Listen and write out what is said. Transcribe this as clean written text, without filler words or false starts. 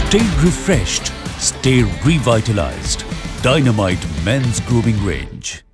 Stay refreshed, stay revitalized. Dynamite Men's Grooming Range.